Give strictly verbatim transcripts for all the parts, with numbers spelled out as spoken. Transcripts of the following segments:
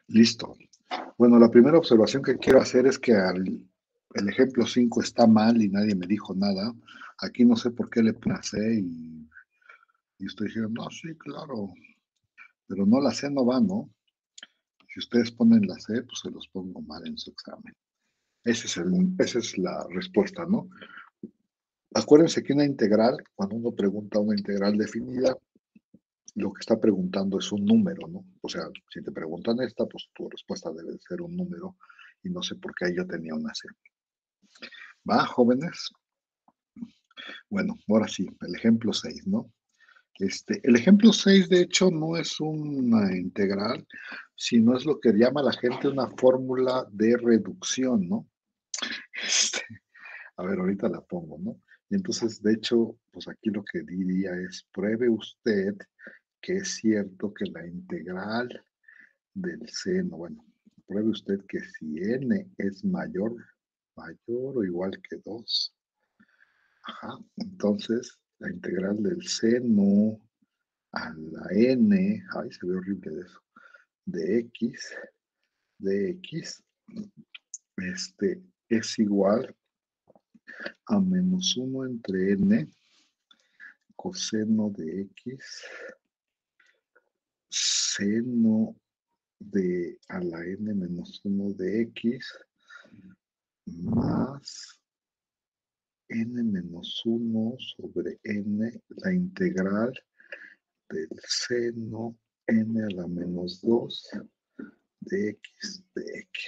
Listo. Bueno, la primera observación que quiero hacer es que al, el ejemplo cinco está mal y nadie me dijo nada. Aquí no sé por qué le puse C y, y estoy diciendo, no, sí, claro, pero no, la C no va, ¿no? Si ustedes ponen la C, pues se los pongo mal en su examen. Ese es el, esa es la respuesta, ¿no? Acuérdense que una integral, cuando uno pregunta una integral definida, lo que está preguntando es un número, ¿no? O sea, si te preguntan esta, pues tu respuesta debe ser un número y no sé por qué yo tenía una C. ¿Va, jóvenes? Bueno, ahora sí, el ejemplo seis, ¿no? Este, el ejemplo seis, de hecho, no es una integral, sino es lo que llama la gente una fórmula de reducción, ¿no? Este, a ver, ahorita la pongo, ¿no? Y entonces, de hecho, pues aquí lo que diría es, pruebe usted que es cierto que la integral del seno, bueno, pruebe usted que si n es mayor, mayor o igual que dos, ajá, entonces la integral del seno a la n, ay, se ve horrible de eso, de x, de x, este, es igual a menos uno entre n coseno de x, seno de a la n menos uno de x, más n menos uno sobre n, la integral del seno n a la menos dos de x de x.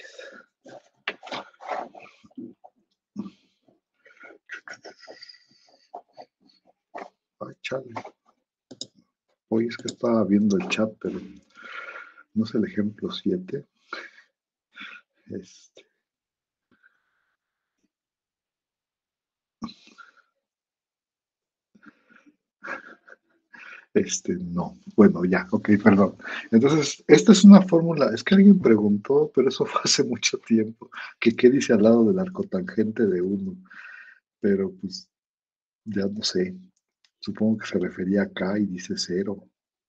Ay, chale. Hoy es que estaba viendo el chat, pero no es el ejemplo siete. Este, este, no. Bueno, ya, ok, perdón. Entonces, esta es una fórmula, es que alguien preguntó, pero eso fue hace mucho tiempo, que qué dice al lado del arcotangente de uno. Pero pues, ya no sé. Supongo que se refería acá y dice cero.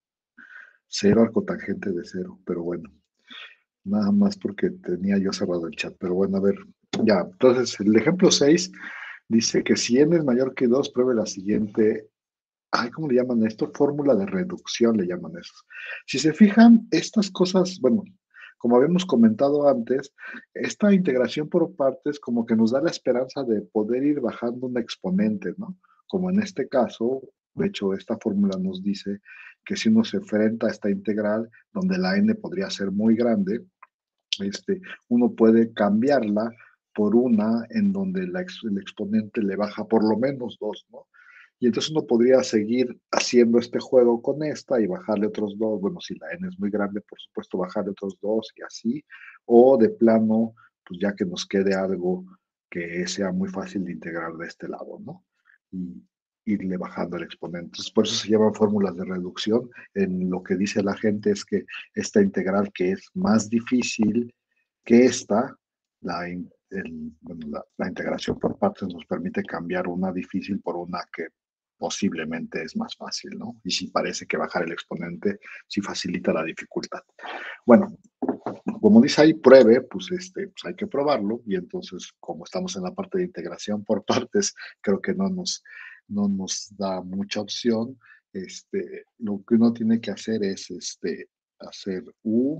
Cero arcotangente de cero, pero bueno. Nada más porque tenía yo cerrado el chat. Pero bueno, a ver, ya. Entonces, el ejemplo seis dice que si n es mayor que dos, pruebe la siguiente. Ay, ¿cómo le llaman esto? Fórmula de reducción le llaman eso. Si se fijan, estas cosas, bueno, como habíamos comentado antes, esta integración por partes como que nos da la esperanza de poder ir bajando un exponente, ¿no? Como en este caso, de hecho, esta fórmula nos dice que si uno se enfrenta a esta integral, donde la n podría ser muy grande, este, uno puede cambiarla por una en donde la ex, el exponente le baja por lo menos dos, ¿no? Y entonces uno podría seguir haciendo este juego con esta y bajarle otros dos. Bueno, si la n es muy grande, por supuesto, bajarle otros dos y así. O de plano, pues ya que nos quede algo que sea muy fácil de integrar de este lado, ¿no? Y irle bajando el exponente. Entonces, por eso se llaman fórmulas de reducción. En lo que dice la gente es que esta integral que es más difícil que esta, la, el, bueno, la, la integración por partes nos permite cambiar una difícil por una que posiblemente es más fácil, ¿no? Y si parece que bajar el exponente sí facilita la dificultad. Bueno, como dice ahí, pruebe, pues, este, pues hay que probarlo y entonces, como estamos en la parte de integración por partes, creo que no nos, no nos da mucha opción. Este, lo que uno tiene que hacer es este, hacer U,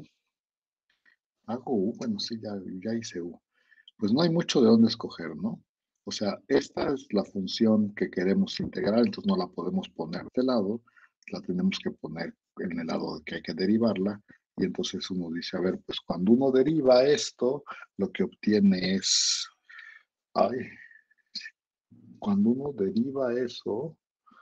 hago U, bueno, sí, ya, ya hice U. Pues no hay mucho de dónde escoger, ¿no? O sea, esta es la función que queremos integrar, entonces no la podemos poner de lado, la tenemos que poner en el lado que hay que derivarla, y entonces uno dice, a ver, pues cuando uno deriva esto, lo que obtiene es, ay, cuando uno deriva eso,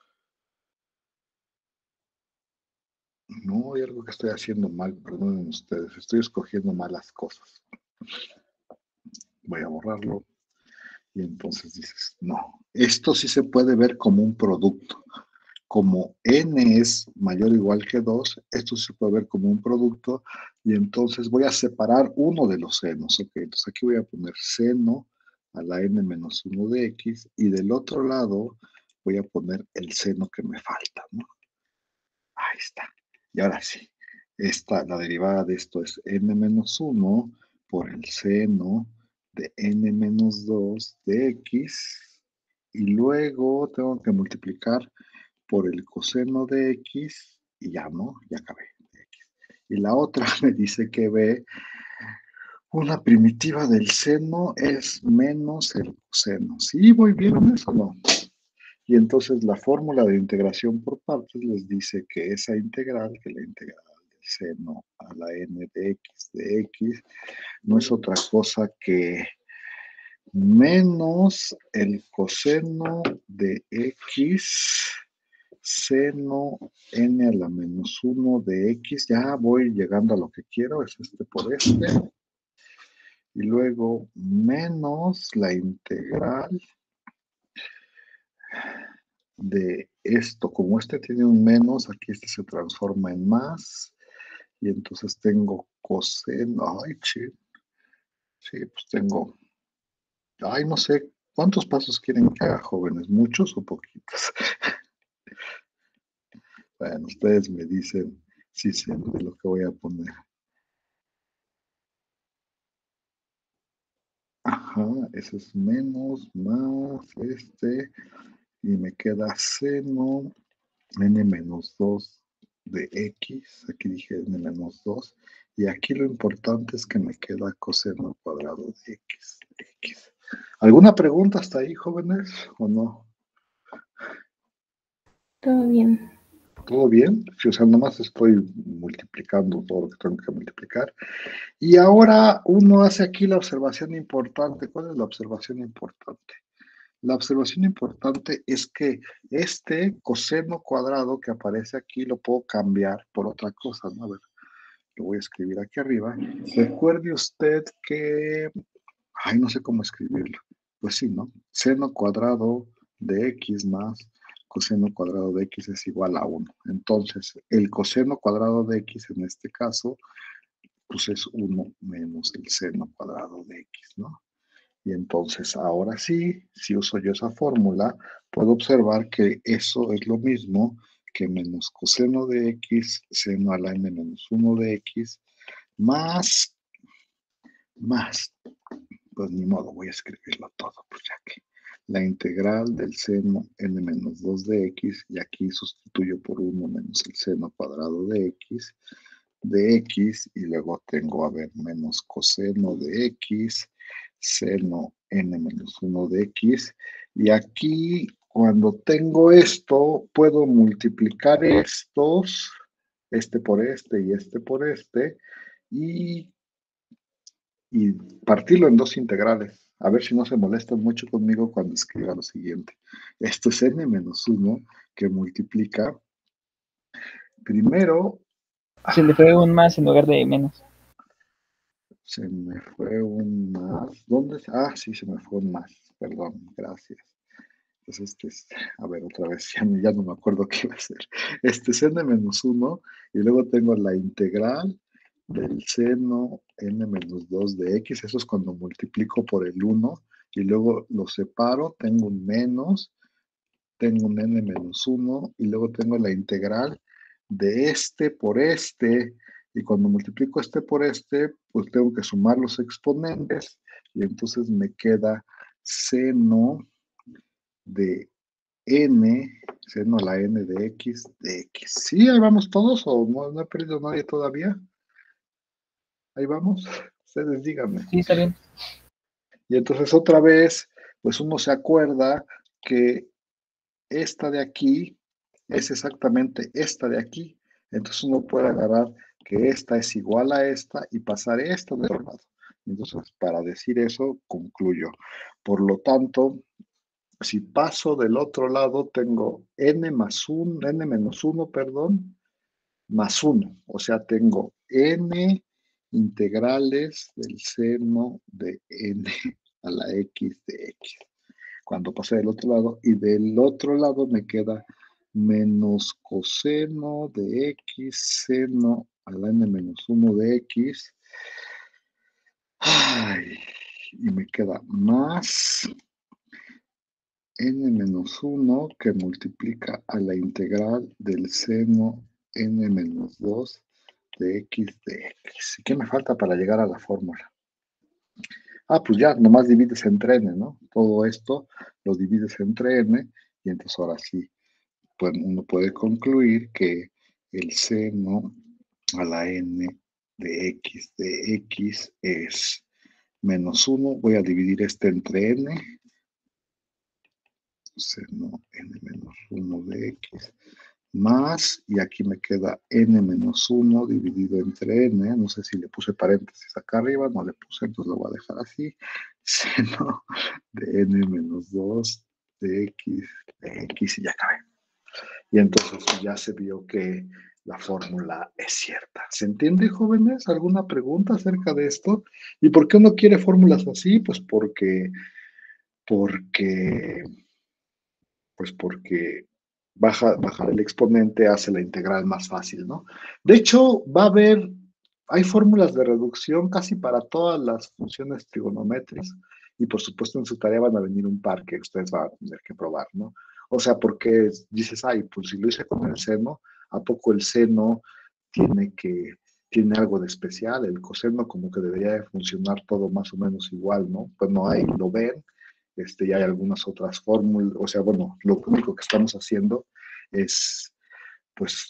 no hay algo que estoy haciendo mal, perdonen ustedes, estoy escogiendo malas cosas. Voy a borrarlo. Y entonces dices, no, esto sí se puede ver como un producto. Como n es mayor o igual que dos, esto se puede ver como un producto y entonces voy a separar uno de los senos. Ok, entonces aquí voy a poner seno a la n menos uno de x y del otro lado voy a poner el seno que me falta, ¿no? Ahí está. Y ahora sí, esta, la derivada de esto es n menos uno por el seno de n menos dos de x, y luego tengo que multiplicar por el coseno de x, y ya no, ya acabé. Y la otra me dice que b, una primitiva del seno es menos el coseno. ¿Sí voy bien en eso o no? Y entonces la fórmula de integración por partes les dice que esa integral, que la integral del seno a la n de x de x, no es otra cosa que menos el coseno de x seno n a la menos uno de x. Ya voy llegando a lo que quiero, es este por este. Y luego menos la integral de esto. Como este tiene un menos, aquí este se transforma en más. Y entonces tengo coseno. Ay, sí. Sí, pues tengo. Ay, no sé. ¿Cuántos pasos quieren que haga, jóvenes? ¿Muchos o poquitos? Bueno, ustedes me dicen si sé de lo que voy a poner. Ajá, ese es menos, más este. Y me queda seno n menos dos de x, aquí dije n menos dos, y aquí lo importante es que me queda coseno cuadrado de x, de x. ¿Alguna pregunta hasta ahí, jóvenes, o no? Todo bien. ¿Todo bien? Sí, o sea, nomás estoy multiplicando todo lo que tengo que multiplicar. Y ahora uno hace aquí la observación importante. ¿Cuál es la observación importante? La observación importante es que este coseno cuadrado que aparece aquí lo puedo cambiar por otra cosa, ¿no? A ver, lo voy a escribir aquí arriba. Recuerde usted que, ay, no sé cómo escribirlo. Pues sí, ¿no? Seno cuadrado de x más coseno cuadrado de x es igual a uno. Entonces, el coseno cuadrado de x en este caso, pues es uno menos el seno cuadrado de x, ¿no? Y entonces, ahora sí, si uso yo esa fórmula, puedo observar que eso es lo mismo que menos coseno de x, seno a la n menos uno de x, más, más, pues ni modo, voy a escribirlo todo, pues ya que la integral del seno n menos dos de x, y aquí sustituyo por uno menos el seno cuadrado de x, de x, y luego tengo, a ver, menos coseno de x, seno n menos uno de x, y aquí cuando tengo esto, puedo multiplicar estos, este por este y este por este, y, y partirlo en dos integrales. A ver si no se molestan mucho conmigo cuando escriba lo siguiente. Esto es n menos uno que multiplica primero. Se le fue un más en lugar de menos. Se me fue un más. ¿Dónde? Ah, sí, se me fue un más. Perdón, gracias. Pues este es, a ver, otra vez, ya, ya no me acuerdo qué iba a ser. Este es n menos uno, y luego tengo la integral del seno n menos dos de x. Eso es cuando multiplico por el uno, y luego lo separo, tengo un menos, tengo un n menos uno, y luego tengo la integral de este por este, y cuando multiplico este por este, pues tengo que sumar los exponentes, y entonces me queda seno de n, seno a la n de x, de x. ¿Sí, ahí vamos todos o no, no he perdido nadie todavía? Ahí vamos, ustedes díganme. Sí, está bien. Y entonces otra vez, pues uno se acuerda que esta de aquí es exactamente esta de aquí. Entonces uno puede agarrar que esta es igual a esta y pasar esta de otro lado. Entonces, para decir eso, concluyo. Por lo tanto, si paso del otro lado, tengo n más uno, n menos uno, perdón, más uno. O sea, tengo n integrales del seno de n a la x de x. Cuando pasé del otro lado, y del otro lado me queda menos coseno de x seno a la n menos uno de x. Ay, y me queda más n menos uno que multiplica a la integral del seno n menos dos de x de x. ¿Y qué me falta para llegar a la fórmula? Ah, pues ya, nomás divides entre n, ¿no? Todo esto lo divides entre n y entonces ahora sí, pues uno puede concluir que el seno a la n de x de x es menos uno. Voy a dividir este entre n. Seno n menos uno de x más, y aquí me queda n menos uno dividido entre n, no sé si le puse paréntesis acá arriba, no le puse, entonces lo voy a dejar así, seno de n menos dos de x de x, y ya acabé. Y entonces ya se vio que la fórmula es cierta. ¿Se entiende, jóvenes? ¿Alguna pregunta acerca de esto? ¿Y por qué uno quiere fórmulas así? Pues porque, porque, pues porque baja, bajar el exponente hace la integral más fácil, ¿no? De hecho, va a haber, hay fórmulas de reducción casi para todas las funciones trigonométricas y por supuesto en su tarea van a venir un par que ustedes van a tener que probar, ¿no? O sea, porque dices, ay, pues si lo hice con el seno, ¿a poco el seno tiene que, tiene algo de especial? El coseno como que debería de funcionar todo más o menos igual, ¿no? Pues no, ahí lo ven, este, y hay algunas otras fórmulas, o sea, bueno, lo único que estamos haciendo es, pues,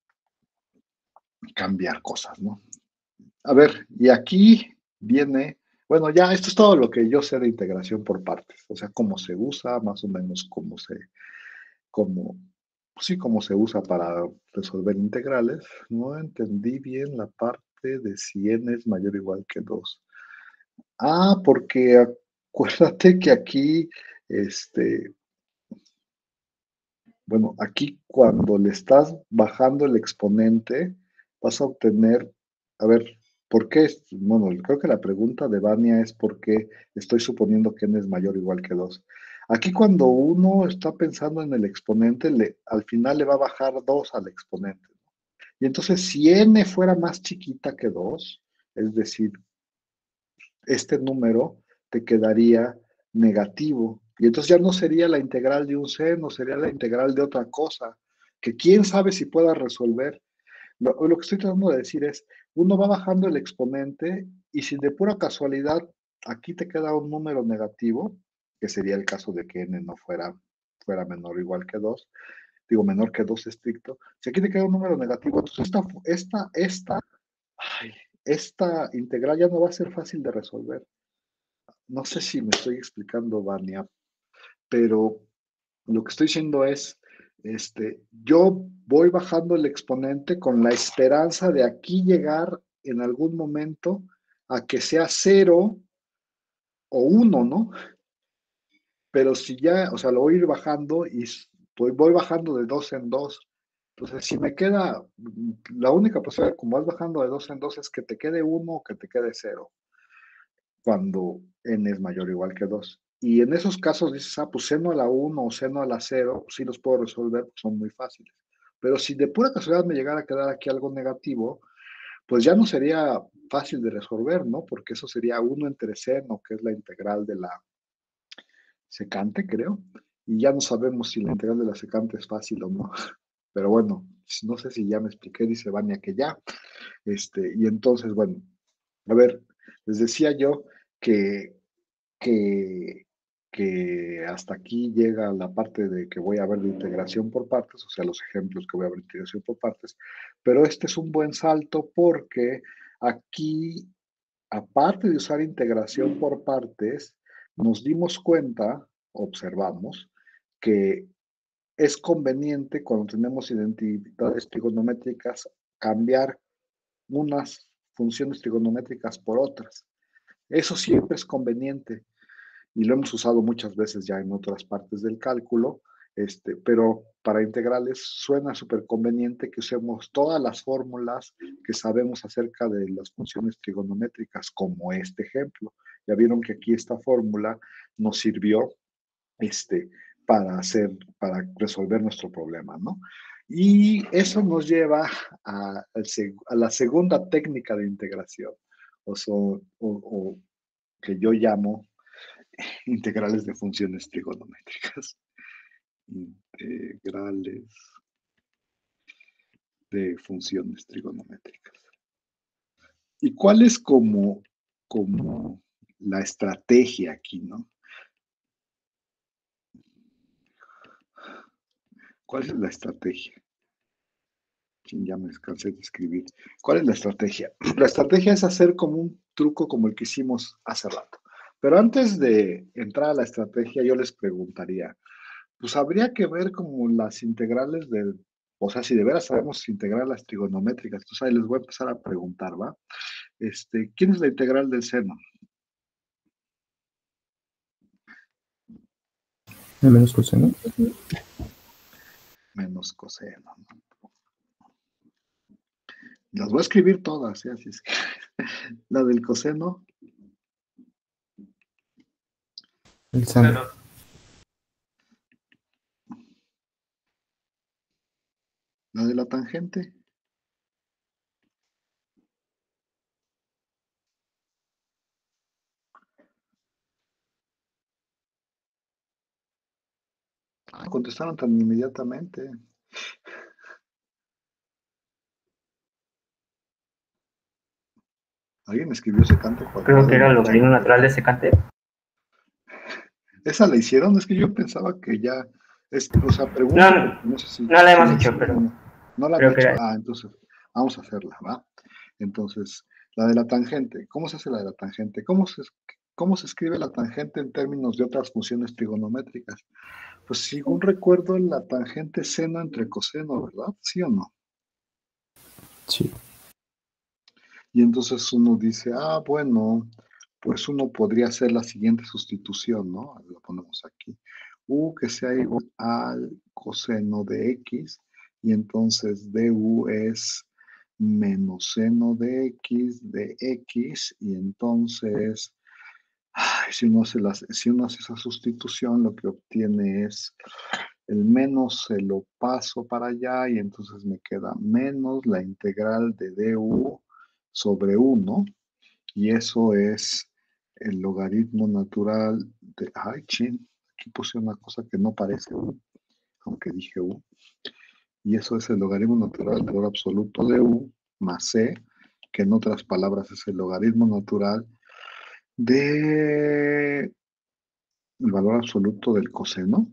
cambiar cosas, ¿no? A ver, y aquí viene, bueno, ya esto es todo lo que yo sé de integración por partes, o sea, cómo se usa, más o menos cómo se, cómo, pues sí, cómo se usa para resolver integrales. No entendí bien la parte de si n es mayor o igual que dos. Ah, porque acuérdate que aquí, este, bueno, aquí cuando le estás bajando el exponente, vas a obtener, a ver, ¿por qué? Bueno, creo que la pregunta de Vania es por qué estoy suponiendo que n es mayor o igual que dos. Aquí cuando uno está pensando en el exponente, le, al final le va a bajar dos al exponente. Y entonces, si n fuera más chiquita que dos, es decir, este número te quedaría negativo. Y entonces ya no sería la integral de un seno, sería la integral de otra cosa, que quién sabe si pueda resolver. Lo, lo que estoy tratando de decir es, uno va bajando el exponente y si de pura casualidad aquí te queda un número negativo, que sería el caso de que n no fuera, fuera menor o igual que dos, digo menor que dos estricto, si aquí te queda un número negativo, entonces esta, esta, esta, ay, esta integral ya no va a ser fácil de resolver. No sé si me estoy explicando, Vania, pero lo que estoy diciendo es, este, yo voy bajando el exponente con la esperanza de aquí llegar en algún momento a que sea cero o uno, ¿no? Pero si ya, o sea, lo voy a ir bajando y voy, voy bajando de dos en dos. Entonces, si me queda, la única posibilidad, como vas bajando de dos en dos, es que te quede uno o que te quede cero, cuando n es mayor o igual que dos. Y en esos casos dices, ah, pues seno a la uno o seno a la cero, sí los puedo resolver, pues son muy fáciles. Pero si de pura casualidad me llegara a quedar aquí algo negativo, pues ya no sería fácil de resolver, ¿no? Porque eso sería uno entre seno, que es la integral de la secante, creo. Y ya no sabemos si la integral de la secante es fácil o no. Pero bueno, no sé si ya me expliqué, dice Vania que ya. Este, y entonces, bueno, a ver, les decía yo que, que, que hasta aquí llega la parte de que voy a ver de integración por partes, o sea, los ejemplos que voy a ver de integración por partes, pero este es un buen salto porque aquí, aparte de usar integración por partes, nos dimos cuenta, observamos, que es conveniente cuando tenemos identidades trigonométricas cambiar unas funciones trigonométricas por otras. Eso siempre es conveniente y lo hemos usado muchas veces ya en otras partes del cálculo, este, pero para integrales suena súper conveniente que usemos todas las fórmulas que sabemos acerca de las funciones trigonométricas, como este ejemplo. Ya vieron que aquí esta fórmula nos sirvió este, para, hacer, para resolver nuestro problema, ¿no? Y eso nos lleva a, a la segunda técnica de integración, o, so, o, o que yo llamo integrales de funciones trigonométricas. Integrales de funciones trigonométricas. ¿Y cuál es como, como la estrategia aquí, no? ¿Cuál es la estrategia? Chin, ya me cansé de escribir. ¿Cuál es la estrategia? La estrategia es hacer como un truco como el que hicimos hace rato. Pero antes de entrar a la estrategia, yo les preguntaría, pues habría que ver como las integrales del, o sea, si de veras sabemos integrar las trigonométricas, entonces ahí les voy a empezar a preguntar, ¿va? Este, ¿quién es la integral del seno? ¿El menos coseno? Menos coseno, ¿no? Las voy a escribir todas, ¿sí? Así es que la del coseno. El seno. La de la tangente. Ah, contestaron tan inmediatamente. ¿Alguien escribió secante Creo cuadrado? que era el No, logaritmo natural de secante. ¿esa la hicieron? Es que yo pensaba que ya, es, o sea, pregunto No, porque no sé si, no la si hemos la hecho, hicieron o pero no. ¿No la han creo que hecho? era. Ah, entonces vamos a hacerla, ¿va? Entonces, la de la tangente. ¿Cómo se hace la de la tangente? ¿Cómo se, cómo se escribe la tangente en términos de otras funciones trigonométricas? Pues según recuerdo, la tangente es seno entre coseno, ¿verdad? ¿Sí o no? Sí. Y entonces uno dice, ah, bueno, pues uno podría hacer la siguiente sustitución, ¿no? Lo ponemos aquí. U que sea igual al coseno de X, y entonces du es menos seno de X de X, y entonces, ay, si, uno hace las, si uno hace esa sustitución, lo que obtiene es el menos se lo paso para allá, y entonces me queda menos la integral de du sobre uno, y eso es el logaritmo natural de, ay, chin, aquí puse una cosa que no parece u, aunque dije u, y eso es el logaritmo natural del valor absoluto de u más c, que en otras palabras es el logaritmo natural de el valor absoluto del coseno.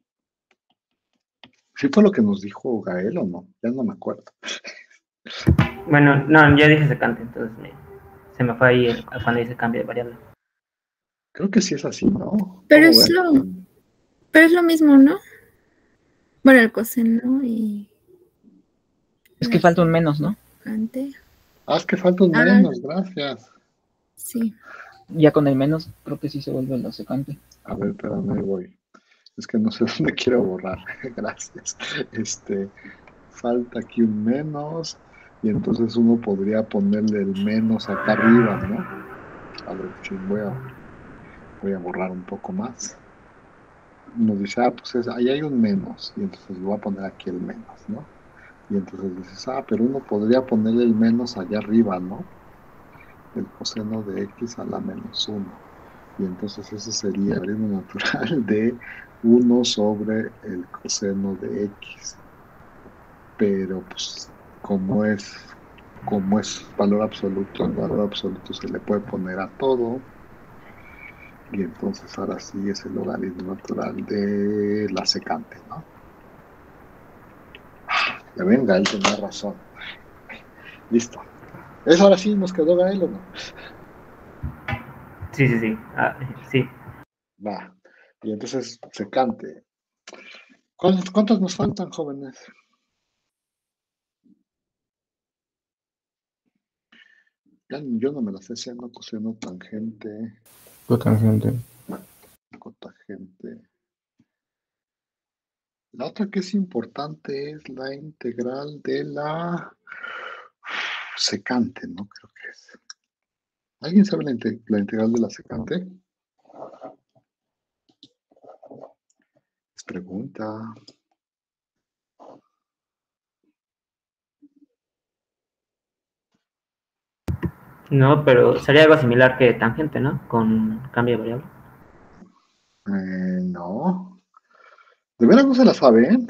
¿Sí fue lo que nos dijo Gael o no? Ya no me acuerdo. Bueno, no, ya dije secante, entonces me, se me fue ahí el, cuando hice cambio de variable. Creo que sí es así, ¿no? Pero ¿Cómo es ven? lo, pero es lo mismo, ¿no? Bueno, el coseno y Es que la falta un menos, ¿no? secante. Ah, es que falta un Ah, menos, gracias. sí. Ya con el menos creo que sí se vuelve lo secante. A ver, espérame, ahí voy. Es que no sé dónde quiero borrar. Gracias. Este, falta aquí un menos, y entonces uno podría ponerle el menos acá arriba, ¿no? A ver, sí, voy a, voy a borrar un poco más. Uno dice, ah, pues es- ahí hay un menos, y entonces voy a poner aquí el menos, ¿no? Y entonces dices, ah, pero uno podría ponerle el menos allá arriba, ¿no? El coseno de x a la menos uno. Y entonces ese sería el logaritmo natural de uno sobre el coseno de x. Pero pues como es, como es valor absoluto, el valor absoluto se le puede poner a todo. Y entonces ahora sí es el logaritmo natural de la secante, ¿no? Ya ven, Gael tenía razón. Listo. ¿Es ahora sí nos quedó Gael o no? Sí, sí, sí. Ah, sí. Va. Y entonces secante. ¿Cuántas, cuántas nos faltan, jóvenes? Ya, yo no me las sé, seno, coseno, tangente, Cotangente. cotangente. La otra que es importante es la integral de la secante, ¿no? Creo que es. ¿Alguien sabe la, inte- la integral de la secante? Es pregunta. No, pero sería algo similar que tangente, ¿no? Con cambio de variable. Eh, no. ¿De veras no se la saben?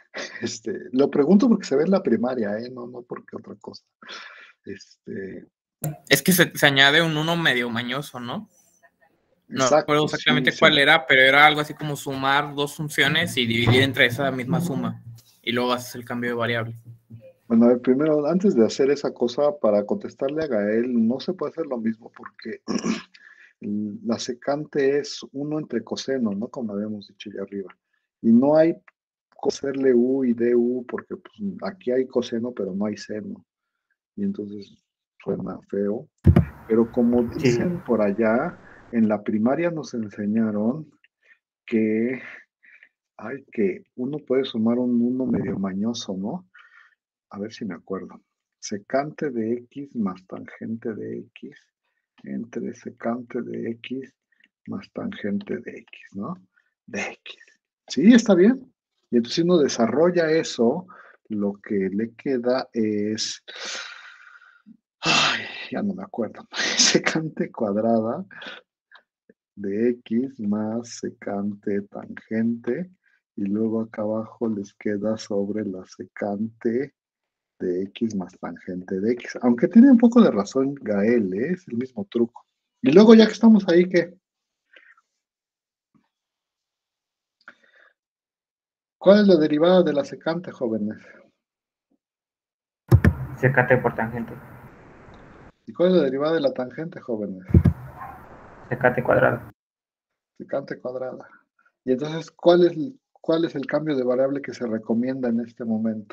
Este, lo pregunto porque se ve en la primaria, ¿eh? No, no porque otra cosa. Este, Es que se, se añade un uno medio mañoso, ¿no? No Exacto, recuerdo exactamente sí, cuál sí. era, pero era algo así como sumar dos funciones y dividir entre esa misma suma. Y luego haces el cambio de variable. Bueno, a ver, primero, antes de hacer esa cosa, para contestarle a Gael, no se puede hacer lo mismo porque el- la secante es uno entre coseno, ¿no? Como habíamos dicho ya arriba. Y no hay coserle U y DU porque pues, aquí hay coseno, pero no hay seno. Y entonces suena feo. Pero como Sí. dicen por allá, en la primaria nos enseñaron que, ay, que uno puede sumar un uno medio mañoso, ¿no? A ver si me acuerdo. Secante de X más tangente de X entre secante de X más tangente de X, ¿no? De X. Sí, está bien. Y entonces si uno desarrolla eso, lo que le queda es... Ay, ya no me acuerdo. Secante cuadrada de X más secante tangente. Y luego acá abajo les queda sobre la secante de X más tangente de X. Aunque tiene un poco de razón Gael, ¿eh? Es el mismo truco. Y luego ya que estamos ahí, ¿qué? ¿Cuál es la derivada de la secante, jóvenes? Secante por tangente. ¿Y cuál es la derivada de la tangente, jóvenes? Secante cuadrado. Secante cuadrada. Y entonces, ¿cuál es, cuál es el cambio de variable que se recomienda en este momento?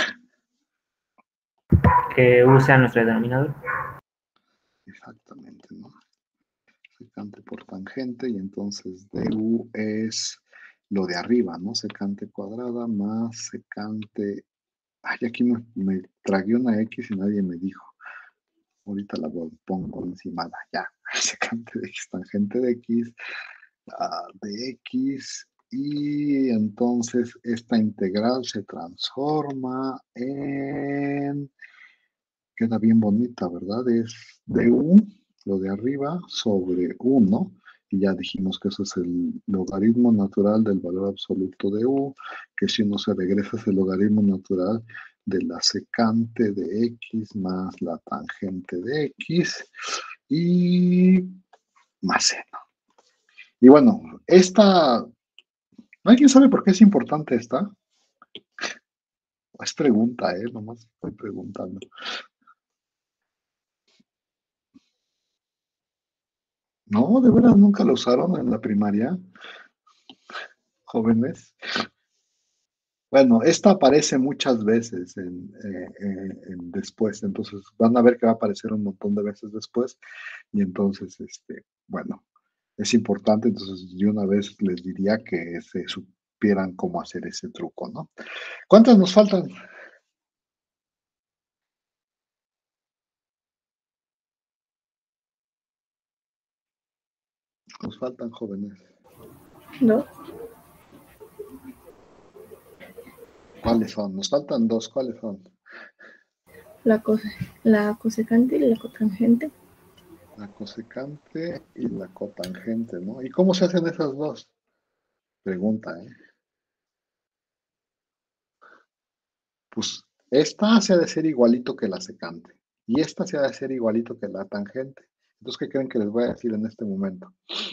Que U sea nuestro denominador. Exactamente, ¿no? Secante por tangente y entonces du es lo de arriba, ¿no? Secante cuadrada más secante... Ay, aquí me, me tragué una X y nadie me dijo. Ahorita la pongo encima, ya. Secante de X, tangente de X, uh, de X. Y entonces esta integral se transforma en... Queda bien bonita, ¿verdad? Es du, lo de arriba, sobre uno. Y ya dijimos que eso es el logaritmo natural del valor absoluto de u, que si uno se regresa es el logaritmo natural de la secante de X más la tangente de X y más seno. Y bueno, esta, ¿no hay quien sabe por qué es importante esta? Es pregunta, ¿eh? Nomás estoy preguntando. No, de veras nunca lo usaron en la primaria, jóvenes. Bueno, esta aparece muchas veces en, eh, eh, en después, entonces van a ver que va a aparecer un montón de veces después y entonces, este, bueno, es importante, entonces yo una vez les diría que se supieran cómo hacer ese truco, ¿no? ¿Cuántas nos faltan? Nos faltan, jóvenes. Dos. ¿Cuáles son? Nos faltan dos, ¿cuáles son? La, cose, la cosecante y la cotangente. La cosecante y la cotangente, ¿no? ¿Y cómo se hacen esas dos? Pregunta, ¿eh? Pues esta se ha de ser igualito que la secante y esta se ha de ser igualito que la tangente. Entonces, ¿qué creen que les voy a decir en este momento?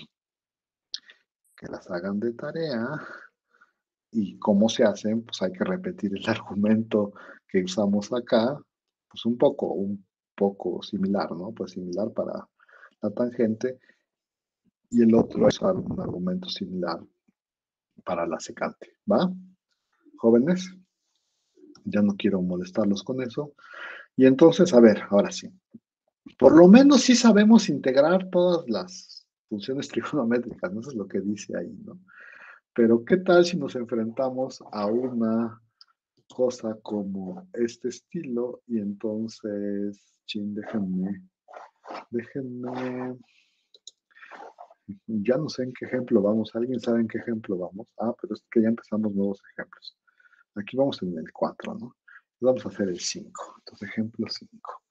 Que las hagan de tarea y cómo se hacen, pues hay que repetir el argumento que usamos acá, pues un poco, un poco similar, ¿no? Pues similar para la tangente y el otro es un argumento similar para la secante, ¿va? Jóvenes, ya no quiero molestarlos con eso. Y entonces, a ver, ahora sí. Por lo menos sí sabemos integrar todas las funciones trigonométricas, ¿no? Eso es lo que dice ahí, ¿no? Pero ¿qué tal si nos enfrentamos a una cosa como este estilo? Y entonces, chin, déjenme, déjenme, ya no sé en qué ejemplo vamos. ¿Alguien sabe en qué ejemplo vamos? Ah, pero es que ya empezamos nuevos ejemplos. Aquí vamos en el cuatro, ¿no? Vamos a hacer el cinco. Entonces, ejemplo cinco.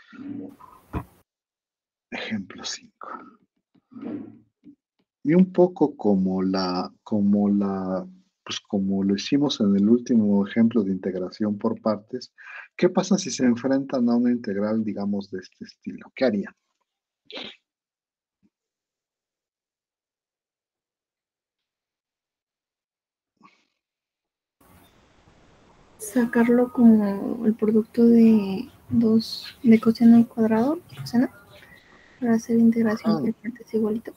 Ejemplo cinco. Y un poco como la, como la, pues como lo hicimos en el último ejemplo de integración por partes, ¿Qué pasa si se enfrentan a una integral, digamos, de este estilo? ¿Qué harían? Sacarlo como el producto de dos de coseno al cuadrado, coseno, para hacer integración Ah, por partes igualito.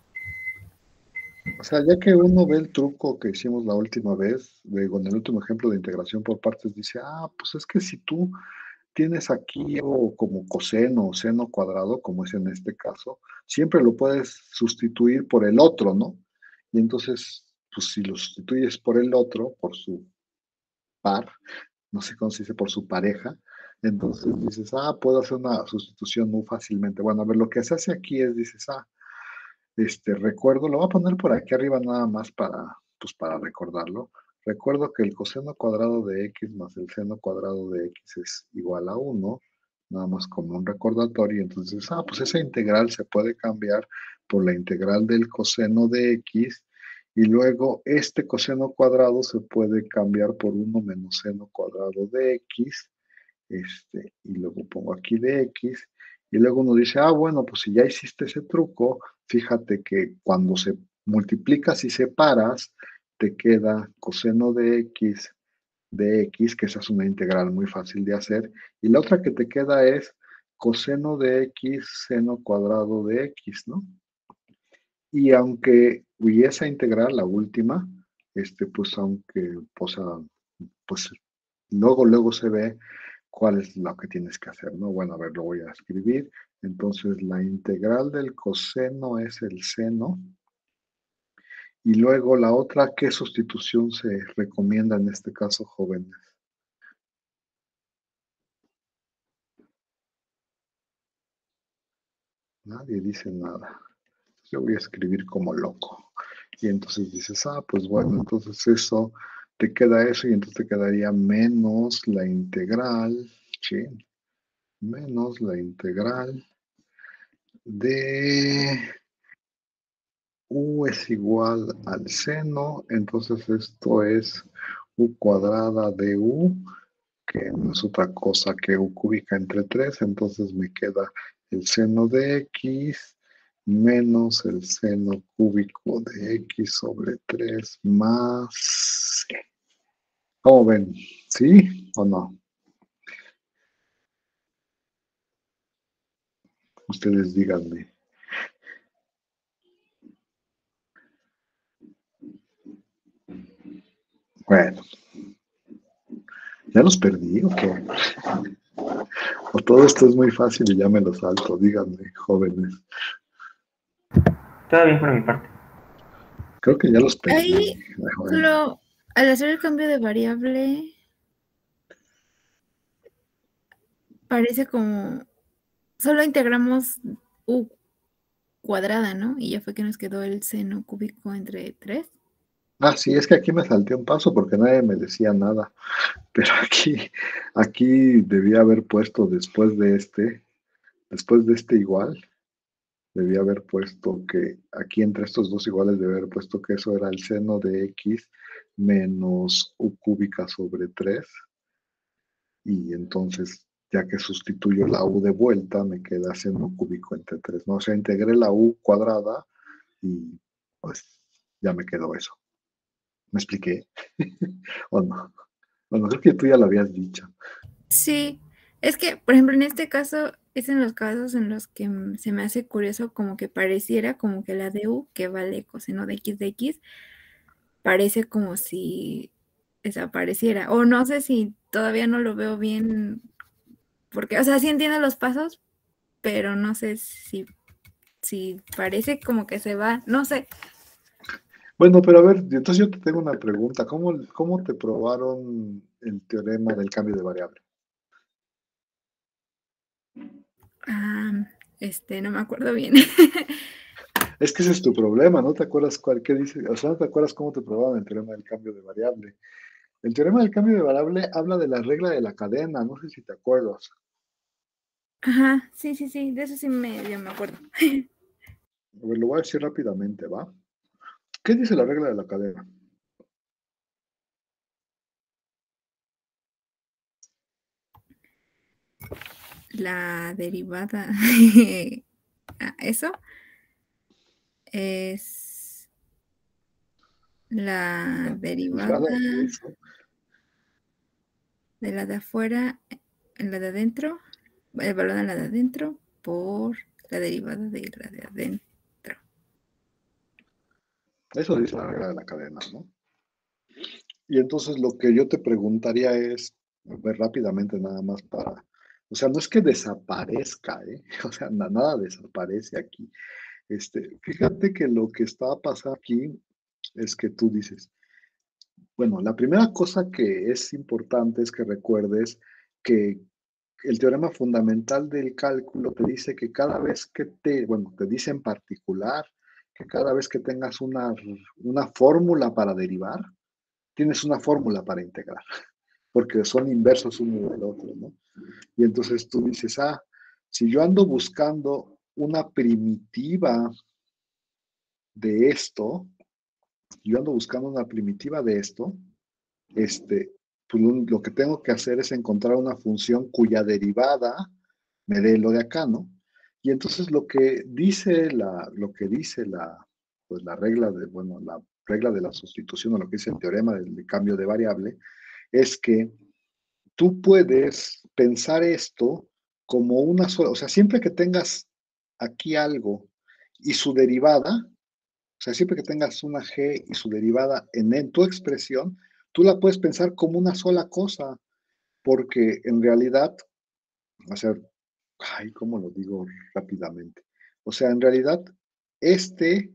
o sea, ya que uno ve el truco que hicimos la última vez, de, con el último ejemplo de integración por partes, dice, ah, pues es que si tú tienes aquí o como coseno o seno cuadrado, como es en este caso, siempre lo puedes sustituir por el otro, ¿no? Y entonces, pues si lo sustituyes por el otro, por su par, no sé cómo se dice, por su pareja, entonces dices, ah, puedo hacer una sustitución muy fácilmente. Bueno, a ver, lo que se hace aquí es, dices, ah, este, recuerdo, lo voy a poner por aquí arriba nada más para, pues para recordarlo. Recuerdo que el coseno cuadrado de x más el seno cuadrado de x es igual a uno, nada más como un recordatorio. Entonces, ah, pues esa integral se puede cambiar por la integral del coseno de x y luego este coseno cuadrado se puede cambiar por uno menos seno cuadrado de x, este, y luego pongo aquí de x, y luego uno dice, ah, bueno, pues si ya hiciste ese truco, fíjate que cuando se multiplicas y separas, te queda coseno de x de x, que esa es una integral muy fácil de hacer, y la otra que te queda es coseno de x seno cuadrado de x, ¿no? Y aunque, y esa integral, la última, este, pues aunque, o sea, pues luego, luego se ve cuál es lo que tienes que hacer, ¿no? Bueno, a ver, lo voy a escribir. Entonces, la integral del coseno es el seno. Y luego la otra, ¿qué sustitución se recomienda en este caso, jóvenes? Nadie dice nada. Yo voy a escribir como loco. Y entonces dices, ah, pues bueno, entonces eso, te queda eso y entonces te quedaría menos la integral, ¿sí? Menos la integral de u es igual al seno, entonces esto es u cuadrada de u, que no es otra cosa que u cúbica entre tres, entonces me queda el seno de x menos el seno cúbico de x sobre tres más c. ¿Cómo ven? ¿Sí o no? Ustedes díganme. Bueno, ¿ya los perdí o qué? O todo esto es muy fácil y ya me lo salto, díganme, jóvenes. Todo bien por mi parte. Creo que ya los perdí. Ahí, Bueno, solo al hacer el cambio de variable, parece como, solo integramos u cuadrada, ¿no? Y ya fue que nos quedó el seno cúbico entre tres. ah, sí, es que aquí me salté un paso porque nadie me decía nada. Pero aquí, aquí debía haber puesto después de este, después de este igual, debía haber puesto que aquí entre estos dos iguales debía haber puesto que eso era el seno de x menos u cúbica sobre tres. Y entonces, ya que sustituyo la u de vuelta, me queda seno cúbico entre tres, ¿no? O sea, integré la u cuadrada y pues ya me quedó eso. ¿Me expliqué? ¿O no? Bueno, creo que tú ya lo habías dicho. Sí, es que, por ejemplo, en este caso, es en los casos en los que mm, se me hace curioso como que pareciera como que la de u, que vale coseno de x de x, parece como si desapareciera. O no sé si todavía no lo veo bien, porque, o sea, sí entiendo los pasos, pero no sé si, si parece como que se va, no sé. Bueno, pero a ver, entonces yo te tengo una pregunta. ¿Cómo, cómo te probaron el teorema del cambio de variable? Ah, este, no me acuerdo bien. Es que ese es tu problema, ¿no te acuerdas cuál, qué dice? O sea, no te acuerdas cómo te probaron el teorema del cambio de variable. El teorema del cambio de variable habla de la regla de la cadena, no sé si te acuerdas. Ajá, sí, sí, sí, de eso sí me, yo me acuerdo. A ver, lo voy a decir rápidamente, ¿va? ¿Qué dice la regla de la cadena? la derivada, ah, eso es la derivada Derivada de eso. de la de afuera en la de adentro, el valor en la de adentro por la derivada de la de adentro. Eso dice la regla de la cadena, ¿no? Y entonces lo que yo te preguntaría es, ver rápidamente nada más para, o sea, no es que desaparezca, ¿eh? O sea, na- nada desaparece aquí. Este, fíjate que lo que está pasando aquí es que tú dices, bueno, la primera cosa que es importante es que recuerdes que el teorema fundamental del cálculo te dice que cada vez que te, bueno, te dice en particular que cada vez que tengas una, una fórmula para derivar, tienes una fórmula para integrar, porque son inversos uno del otro, ¿no? Y entonces tú dices, ah, si yo ando buscando una primitiva de esto, yo ando buscando una primitiva de esto, este, pues lo que tengo que hacer es encontrar una función cuya derivada me dé lo de acá, ¿no? Y entonces lo que dice la, lo que dice la, pues la regla de, bueno, la regla de la sustitución o lo que dice el teorema del de cambio de variable, es que tú puedes pensar esto como una sola, o sea, siempre que tengas aquí algo y su derivada, o sea, siempre que tengas una g y su derivada en, en tu expresión, tú la puedes pensar como una sola cosa, porque en realidad, o sea, ay, ¿cómo lo digo rápidamente? O sea, en realidad, este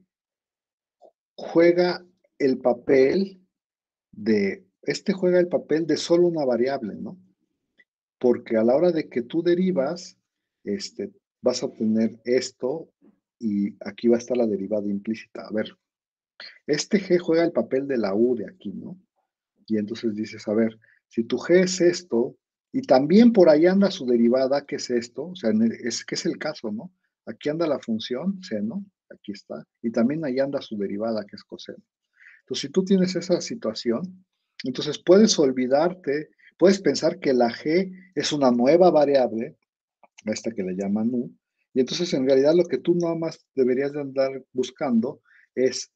juega el papel de, este juega el papel de solo una variable, ¿no? Porque a la hora de que tú derivas, este, vas a obtener esto y aquí va a estar la derivada implícita. A ver, este g juega el papel de la u de aquí, ¿no? Y entonces dices, a ver, si tu g es esto, y también por ahí anda su derivada, que es esto, o sea, es que es el caso, ¿no? Aquí anda la función seno, aquí está, y también ahí anda su derivada, que es coseno. Entonces, si tú tienes esa situación, entonces puedes olvidarte, puedes pensar que la g es una nueva variable, a esta que le llaman u, y entonces en realidad lo que tú nada más deberías de andar buscando es,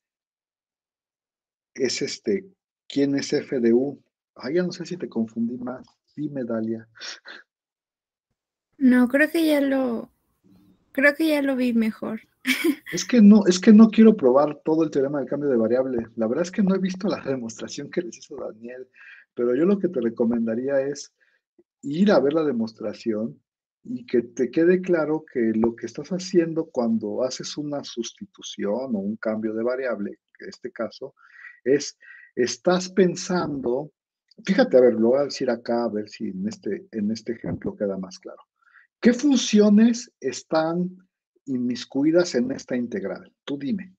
es este, ¿quién es f de u? Ay, ya no sé si te confundí más. Dime, Dalia. No, creo que ya lo, creo que ya lo vi mejor. Es que no, es que no quiero probar todo el teorema del cambio de variable. La verdad es que no he visto la demostración que les hizo Daniel, pero yo lo que te recomendaría es ir a ver la demostración y que te quede claro que lo que estás haciendo cuando haces una sustitución o un cambio de variable, en este caso, es, estás pensando, fíjate, a ver, lo voy a decir acá, a ver si en este, en este ejemplo queda más claro. ¿Qué funciones están inmiscuidas en esta integral? Tú dime.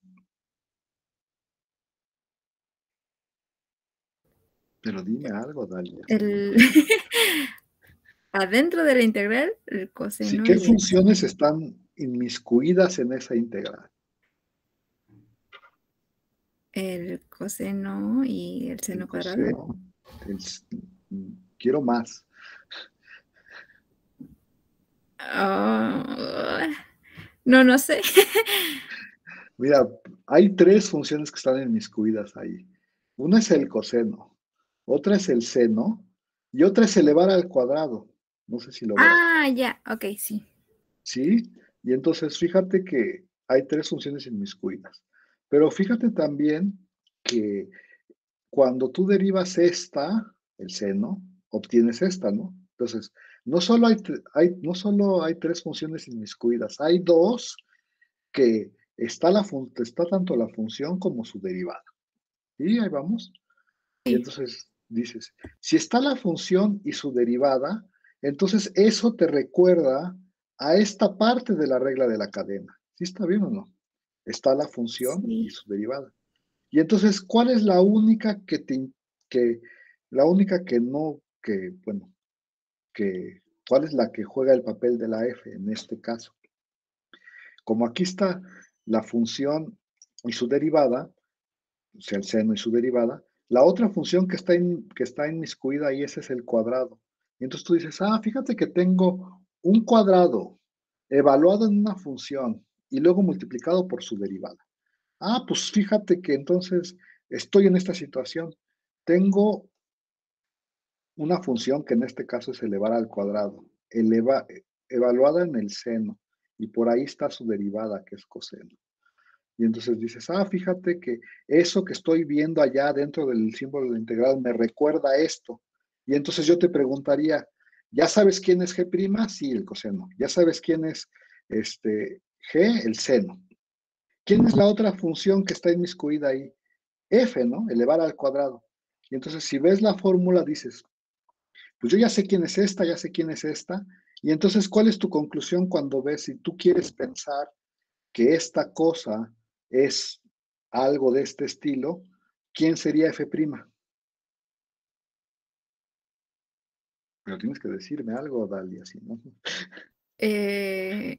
Pero dime algo, Dalia. El adentro de la integral, el coseno. Sí, ¿qué y el, funciones están inmiscuidas en esa integral? el coseno y el seno El cuadrado. coseno, el, quiero más. Oh, no, no sé. Mira, hay tres funciones que están inmiscuidas ahí. Una es el coseno, otra es el seno y otra es elevar al cuadrado. No sé si lo ves. Ah, ya, ok, sí. ¿Sí? Y entonces fíjate que hay tres funciones inmiscuidas. Pero fíjate también que cuando tú derivas esta, el seno, obtienes esta, ¿no? Entonces, no solo hay, hay, no solo hay tres funciones inmiscuidas, hay dos que está, la está tanto la función como su derivada. Y ahí vamos. Y Sí. entonces dices, si está la función y su derivada, entonces eso te recuerda a esta parte de la regla de la cadena. ¿Sí está bien o no? Está la función y Sí. su derivada. Y entonces, ¿cuál es la única que te, que, la única que no, que, bueno, que, cuál es la que juega el papel de la f en este caso? Como aquí está la función y su derivada, o sea, el seno y su derivada, la otra función que está, in, que está inmiscuida ahí, ese es el cuadrado. Y entonces tú dices, ah, fíjate que tengo un cuadrado evaluado en una función y luego multiplicado por su derivada. Ah, pues fíjate que entonces estoy en esta situación. Tengo una función que en este caso es elevar al cuadrado, eleva, evaluada en el seno, y por ahí está su derivada, que es coseno. Y entonces dices, ah, fíjate que eso que estoy viendo allá dentro del símbolo de la integral me recuerda a esto. Y entonces yo te preguntaría, ¿ya sabes quién es G'? Sí, el coseno. ¿Ya sabes quién es este, G? El seno. ¿Quién es la otra función que está inmiscuida ahí? F, ¿no? Elevar al cuadrado. Y entonces si ves la fórmula dices, pues yo ya sé quién es esta, ya sé quién es esta. Y entonces, ¿cuál es tu conclusión cuando ves, si tú quieres pensar que esta cosa es algo de este estilo, ¿quién sería F'? Pero tienes que decirme algo, Dalia, si no. Eh,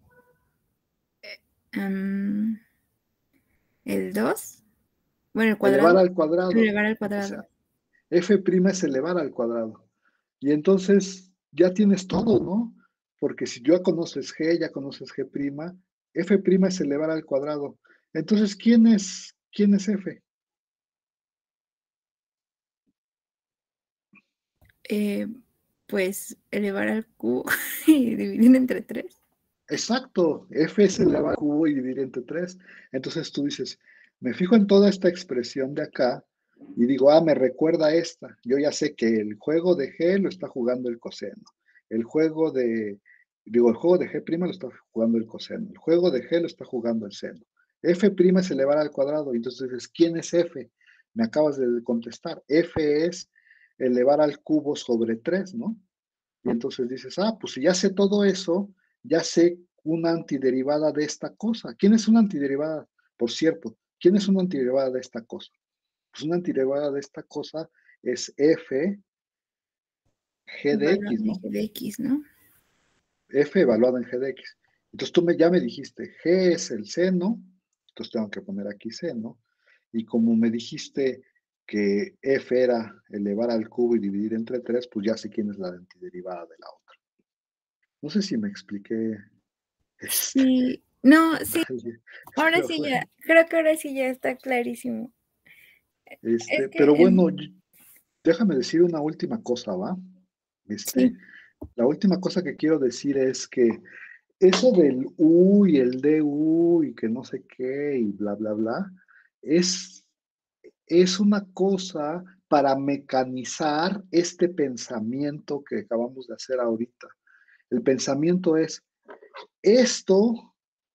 um, el dos. Bueno, el cuadrado. Elevar al cuadrado. Elevar al cuadrado. O sea, F' es elevar al cuadrado. Y entonces ya tienes todo, ¿no? Porque si ya conoces G, ya conoces G', F' es elevar al cuadrado. Entonces, ¿quién es, quién es F? Eh, pues elevar al cubo y dividir entre tres. Exacto, F es elevar al cubo y dividir entre tres. Entonces tú dices, me fijo en toda esta expresión de acá y digo, ah, me recuerda a esta. Yo ya sé que el juego de G lo está jugando el coseno. El juego de, digo, el juego de G' lo está jugando el coseno. El juego de G lo está jugando el seno. F' es elevar al cuadrado. Y entonces dices, ¿quién es F? Me acabas de contestar. F es elevar al cubo sobre tres, ¿no? Y entonces dices, ah, pues si ya sé todo eso, ya sé una antiderivada de esta cosa. ¿Quién es una antiderivada? Por cierto, ¿quién es una antiderivada de esta cosa? Pues una antiderivada de esta cosa es F G de X, ¿no? G de X, ¿no? F evaluada en G de X. Entonces tú me, ya me dijiste, G es el seno, entonces tengo que poner aquí seno. Y como me dijiste que F era elevar al cubo y dividir entre tres, pues ya sé quién es la antiderivada de la otra. No sé si me expliqué. Este, sí, no, sí. Dale, Ahora sí bueno, ya, creo que ahora sí ya está clarísimo. este, Es que, pero bueno, em, déjame decir una última cosa, ¿va? Este, sí, la última cosa que quiero decir es que eso del U y el D U y que no sé qué y bla, bla, bla, es, es una cosa para mecanizar este pensamiento que acabamos de hacer ahorita. El pensamiento es, esto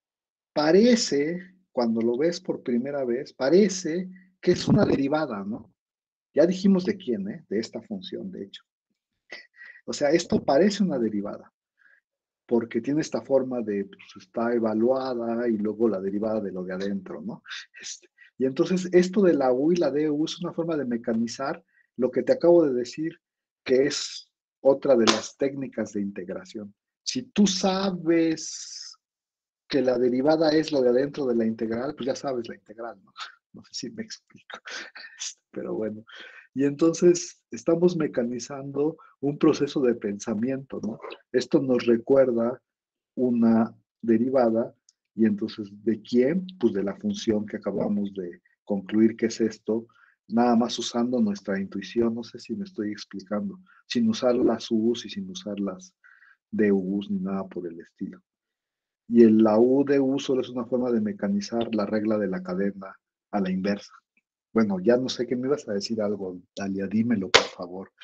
parece, cuando lo ves por primera vez, parece que es una derivada, ¿no? Ya dijimos de quién, ¿eh? De esta función, de hecho. O sea, esto parece una derivada, porque tiene esta forma de, pues, está evaluada y luego la derivada de lo de adentro, ¿no? Este, y entonces esto de la U y la D U es una forma de mecanizar lo que te acabo de decir, que es otra de las técnicas de integración. Si tú sabes que la derivada es lo de adentro de la integral, pues ya sabes la integral, ¿no? No sé si me explico, pero bueno. Y entonces estamos mecanizando un proceso de pensamiento, ¿no? Esto nos recuerda una derivada y entonces ¿de quién? Pues de la función que acabamos de concluir que es esto, nada más usando nuestra intuición, no sé si me estoy explicando, sin usar las U's y sin usar las D U's ni nada por el estilo. Y el, la U de U solo es una forma de mecanizar la regla de la cadena a la inversa. Bueno, ya no sé qué me ibas a decir algo, Dalia, dímelo, por favor.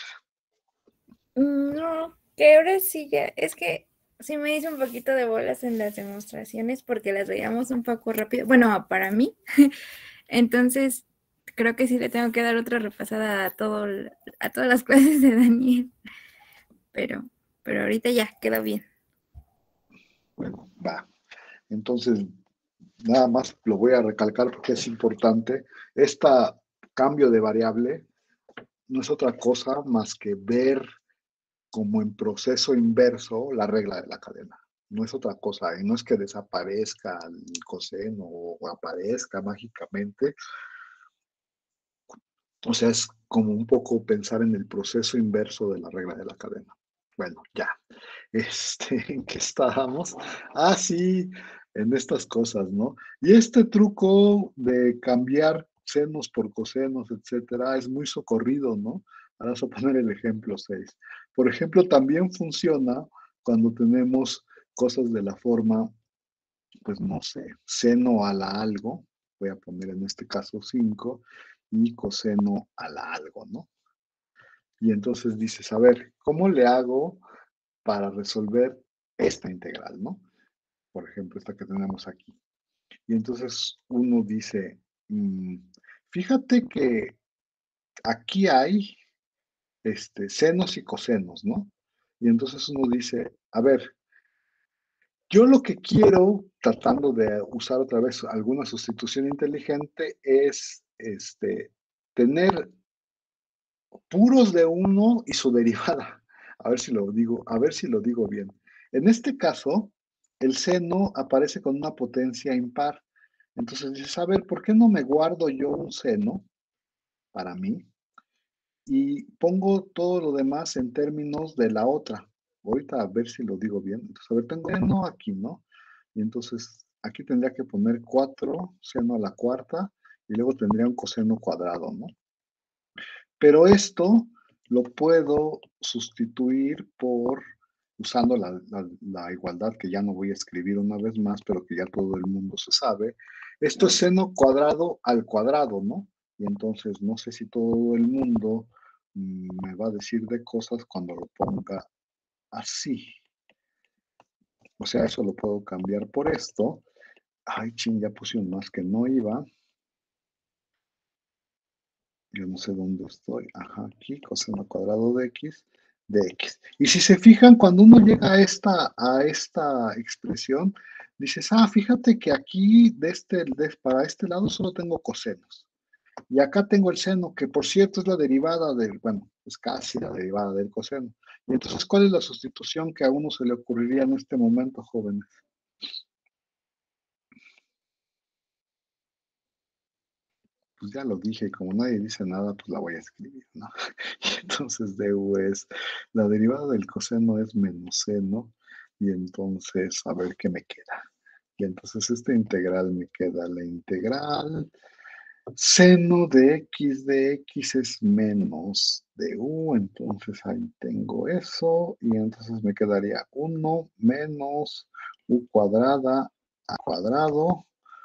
no, que ahora sí ya, es que sí me hice un poquito de bolas en las demostraciones porque las veíamos un poco rápido, bueno, para mí, entonces creo que sí le tengo que dar otra repasada a todo, a todas las clases de Daniel, pero, pero ahorita ya quedó bien. Bueno, va. Entonces, nada más lo voy a recalcar porque es importante. Este cambio de variable no es otra cosa más que ver como en proceso inverso la regla de la cadena. No es otra cosa, y no es que desaparezca el coseno o aparezca mágicamente. O sea, es como un poco pensar en el proceso inverso de la regla de la cadena. Bueno, ya. Este, ¿en qué estábamos? Ah, sí, en estas cosas, ¿no? Y este truco de cambiar senos por cosenos, etcétera, es muy socorrido, ¿no? Ahora vamos a poner el ejemplo seis. Por ejemplo, también funciona cuando tenemos cosas de la forma, pues no sé, seno a la algo, voy a poner en este caso cinco, y coseno a la algo, ¿no? Y entonces dices, a ver, ¿cómo le hago para resolver esta integral, ¿no? Por ejemplo, esta que tenemos aquí. Y entonces uno dice, mmm, fíjate que aquí hay este, senos y cosenos, ¿no? Y entonces uno dice, a ver, yo lo que quiero, tratando de usar otra vez alguna sustitución inteligente, es este, tener puros de uno y su derivada. A ver si lo digo, a ver si lo digo bien. En este caso, el seno aparece con una potencia impar. Entonces dices, a ver, ¿por qué no me guardo yo un seno para mí? Y pongo todo lo demás en términos de la otra. Ahorita a ver si lo digo bien. Entonces, a ver, tengo seno aquí, ¿no? Y entonces aquí tendría que poner cuatro, seno a la cuarta, y luego tendría un coseno cuadrado, ¿no? Pero esto lo puedo sustituir por, usando la, la, la, igualdad que ya no voy a escribir una vez más, pero que ya todo el mundo se sabe. Esto es seno cuadrado al cuadrado, ¿no? Y entonces no sé si todo el mundo mmm, me va a decir de cosas cuando lo ponga así. O sea, eso lo puedo cambiar por esto. Ay, ching, ya puse un más que no iba. Yo no sé dónde estoy. Ajá, aquí, coseno cuadrado de x, de x. Y si se fijan, cuando uno llega a esta, a esta expresión, dices, ah, fíjate que aquí, de este, de, para este lado, solo tengo cosenos. Y acá tengo el seno, que por cierto es la derivada del, bueno, es casi la derivada del coseno. Y entonces, ¿cuál es la sustitución que a uno se le ocurriría en este momento, jóvenes? Pues ya lo dije, y como nadie dice nada, pues la voy a escribir, ¿no? Y entonces du es, la derivada del coseno es menos seno, y entonces, a ver qué me queda. Y entonces esta integral me queda la integral seno de x de x es menos du, entonces ahí tengo eso, y entonces me quedaría uno menos u cuadrada a cuadrado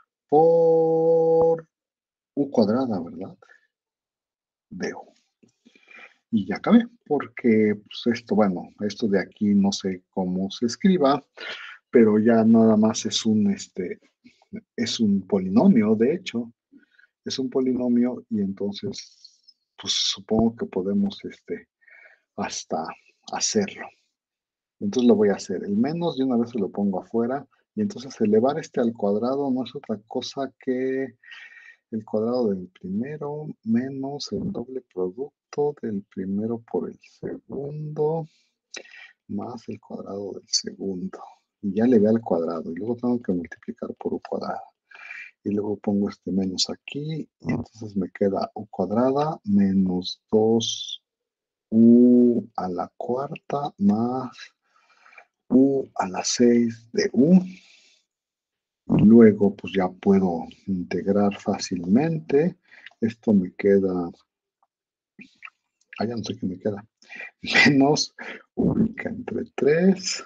por u cuadrada, ¿verdad? De u. Y ya acabé, porque pues esto, bueno, esto de aquí no sé cómo se escriba, pero ya nada más es un, este, es un polinomio, de hecho, es un polinomio y entonces, pues supongo que podemos, este, hasta hacerlo. Entonces lo voy a hacer. El menos de una vez se lo pongo afuera y entonces elevar este al cuadrado no es otra cosa que el cuadrado del primero menos el doble producto del primero por el segundo más el cuadrado del segundo. Y ya le ve al cuadrado y luego tengo que multiplicar por u cuadrado. Y luego pongo este menos aquí y entonces me queda u cuadrada menos dos u a la cuarta más u a la seis de u. Y luego pues ya puedo integrar fácilmente. Esto me queda, ah, ya no sé qué me queda, menos ubica entre tres,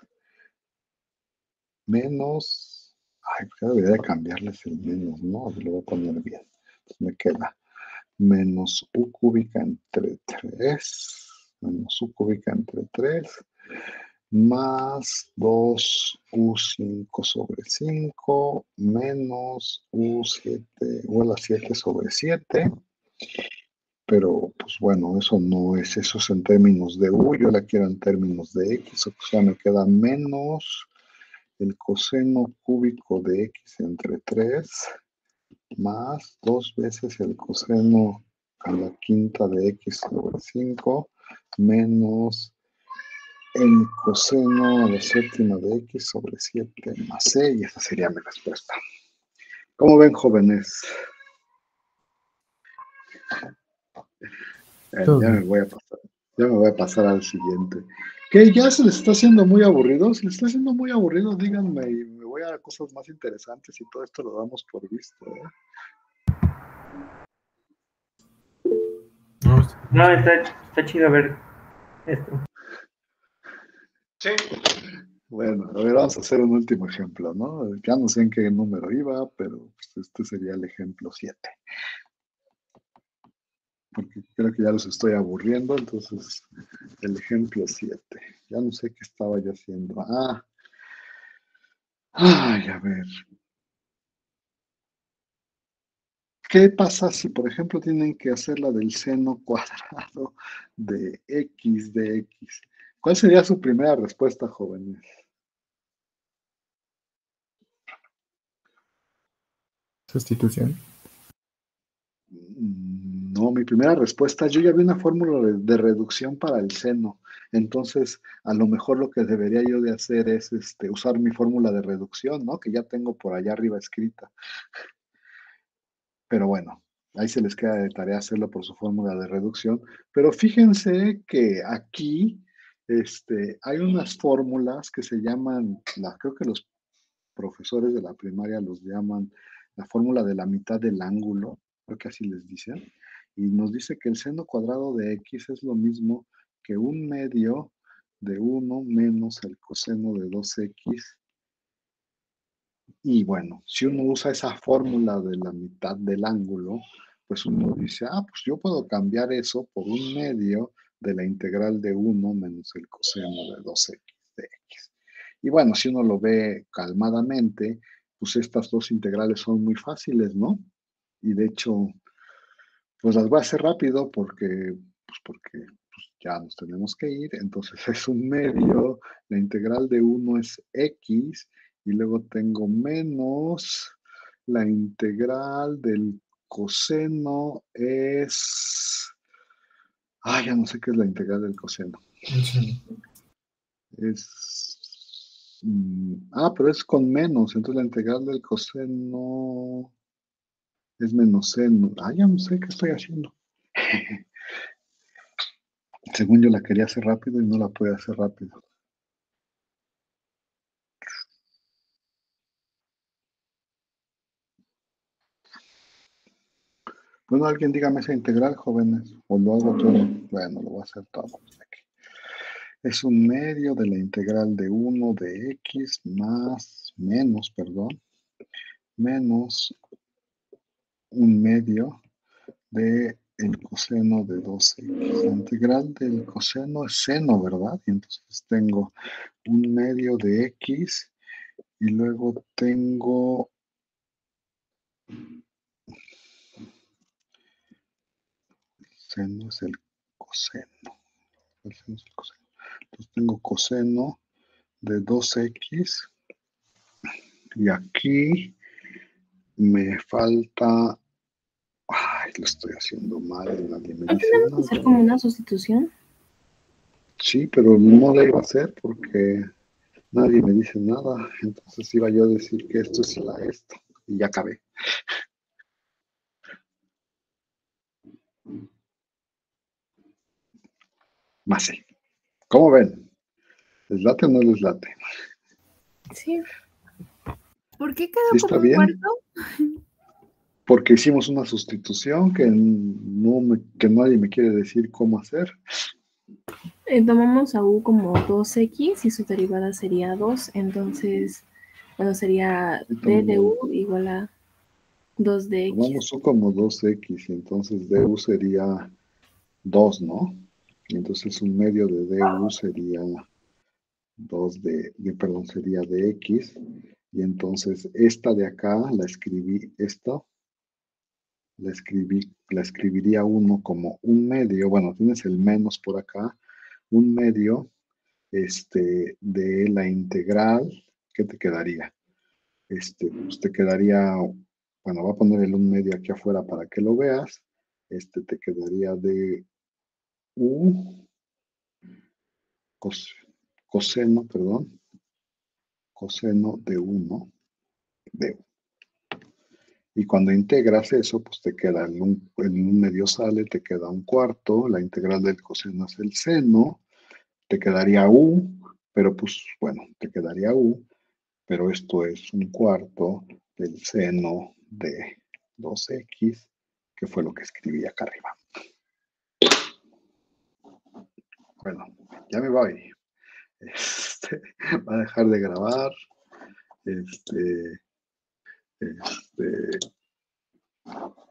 menos, ay, pues ya debería cambiarles el menos, ¿no? Lo voy a poner bien. Entonces me queda menos u cúbica entre tres, menos u cúbica entre tres, más dos u cinco sobre cinco, menos u siete, u a la siete sobre siete. Pero, pues bueno, eso no es, eso es en términos de u, yo la quiero en términos de x, o sea, me queda menos el coseno cúbico de x entre tres, más dos veces el coseno a la quinta de x sobre cinco, menos el coseno a la séptima de x sobre siete más c, y esa sería mi respuesta. ¿Cómo ven, jóvenes? Eh, ya me voy a pasar, ya me voy a pasar al siguiente. ¿Qué? ¿Ya se les está haciendo muy aburrido? Si les está haciendo muy aburrido, díganme y me voy a cosas más interesantes y todo esto lo damos por visto, ¿eh? No, No, está, está chido ver esto. Sí. Bueno, a ver, vamos a hacer un último ejemplo, ¿no? Ya no sé en qué número iba, pero pues, este sería el ejemplo siete. Porque creo que ya los estoy aburriendo, entonces el ejemplo siete. Ya no sé qué estaba yo haciendo. Ah, ay, a ver. ¿Qué pasa si, por ejemplo, tienen que hacer la del seno cuadrado de x de x? ¿Cuál sería su primera respuesta, jóvenes? sustitución. No, mi primera respuesta, yo ya vi una fórmula de, de reducción para el seno, entonces a lo mejor lo que debería yo de hacer es este, usar mi fórmula de reducción, ¿no? Que ya tengo por allá arriba escrita. Pero bueno, ahí se les queda de tarea hacerlo por su fórmula de reducción. Pero fíjense que aquí este, hay unas fórmulas que se llaman, la, creo que los profesores de la primaria los llaman la fórmula de la mitad del ángulo, creo que así les dicen, y nos dice que el seno cuadrado de x es lo mismo que un medio de uno menos el coseno de dos equis. Y bueno, si uno usa esa fórmula de la mitad del ángulo, pues uno dice, ah, pues yo puedo cambiar eso por un medio de la integral de uno menos el coseno de dos equis de x. Y bueno, si uno lo ve calmadamente, pues estas dos integrales son muy fáciles, ¿no? Y de hecho, pues las voy a hacer rápido porque, pues porque pues ya nos tenemos que ir. Entonces es un medio, la integral de uno es x, y luego tengo menos la integral del coseno es... Ah, ya no sé qué es la integral del coseno. Sí. Es... Ah, pero es con menos, entonces la integral del coseno es menos seno. Ah, ya no sé qué estoy haciendo. Según yo la quería hacer rápido y no la pude hacer rápido. Bueno, alguien dígame esa integral, jóvenes, o lo hago todo. Bueno, lo voy a hacer todo. Es un medio de la integral de uno de x más, menos, perdón, menos un medio de el coseno de dos equis. La integral del coseno es seno, ¿verdad? Y entonces tengo un medio de x y luego tengo seno es el coseno. El seno es el coseno. Entonces tengo coseno de dos equis y aquí me falta... Ay, lo estoy haciendo mal, nadie me ¿No dice tenemos que nada. hacer como una sustitución? Sí, pero no la iba a hacer porque nadie me dice nada. Entonces iba yo a decir que esto es la esto. Y ya acabé. Más sí. ¿Cómo ven? ¿Les late o no les late? Sí. ¿Por qué quedó ¿Sí está como un bien? cuarto? Porque hicimos una sustitución que, no me, que nadie me quiere decir cómo hacer. Eh, tomamos a u como dos equis y su derivada sería dos, entonces, bueno, sería d de u igual a dos de x. Tomamos u como dos equis y entonces du sería dos, ¿no? Y entonces un medio de du sería dos de, de, perdón, sería de x. Y entonces esta de acá la escribí, esto, la escribí, la escribiría uno como un medio, bueno, tienes el menos por acá, un medio este, de la integral, ¿qué te quedaría? Este, pues te quedaría, bueno, voy a poner el un medio aquí afuera para que lo veas, este te quedaría de u cos, coseno, perdón, coseno de uno de u. Y cuando integras eso, pues te queda en un, en un medio sale, te queda un cuarto, la integral del coseno es el seno, te quedaría U, pero pues bueno, te quedaría U, pero esto es un cuarto del seno de dos equis, que fue lo que escribí acá arriba. Bueno, ya me voy. Este, va a dejar de grabar. Este, este,